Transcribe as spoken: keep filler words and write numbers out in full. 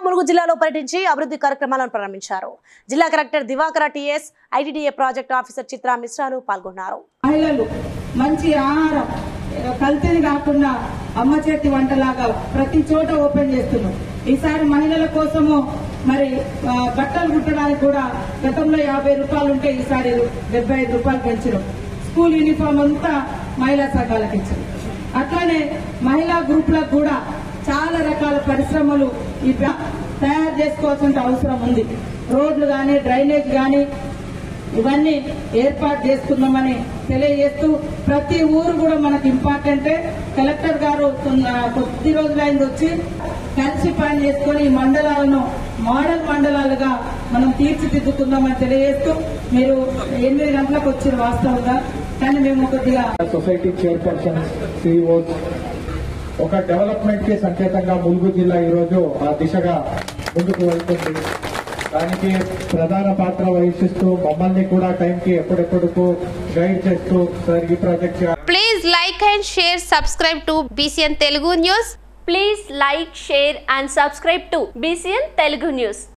ములుగు జిల్లాలో పర్యటించి అభివృద్ధి కార్యక్రమాలను ప్రారంభించారు. జిల్లా collector Divakara TS, ITDA project officer Chitra మిశ్రాలు పాల్గొన్నారు. మహిళలు మంచి ఆహారం కల్తీని కాకుండా అమ్మ చేతి వంటలాగా ప్రతి చోట ఓపెన్ చేస్తున్నాం. ఈసారి మహిళల కోసము మరి బట్టలు కుట్టడానికి కూడా గతంలో యాభై రూపాయలు ఉంటే ఈసారి డెబ్బై ఐదు రూపాయలు పెంచడం. స్కూల్ యూనిఫామ్ అంతా మహిళా సంఘాలకు ఇచ్చారు. అట్లానే మహిళా గ్రూపులకు కూడా చాలా రకాల పరిశ్రమలు ఈ తయారు చేసుకోవాల్సిన అవసరం ఉంది. రోడ్లు కానీ డ్రైనేజ్ కానీ ఇవన్నీ ఏర్పాటు చేసుకున్నామని తెలియజేస్తూ ప్రతి ఊరు కూడా మనకు ఇంపార్టెంటే. కలెక్టర్ గారు కొద్ది రోజులైంది వచ్చి కలిసి పని చేసుకుని ఈ మండలాలను మోడల్ మండలాలుగా మనం తీర్చిదిద్దుకుందామని తెలియజేస్తూ మీరు ఎనిమిది గంటలకు వచ్చిన వాస్తవంగా కానీ మేము కొద్దిగా సొసైటీ చైర్పర్సన్ సిఇఓస్ ఒక డెవలప్మెంట్ కి సంకేతంగా ములుగు జిల్లా ఈ రోజు ఆ దిశగా ముందుకు వెళ్తుంది. దానికి ప్రధాన పాత్ర వహిస్తూ మమ్మల్ని కూడా టైం కి ఎప్పుడెప్పుడు గైడ్ చేస్తూ సార్ ఈ project. Please like and share, subscribe to BCN Telugu news. Please like, share and subscribe to BCN Telugu news.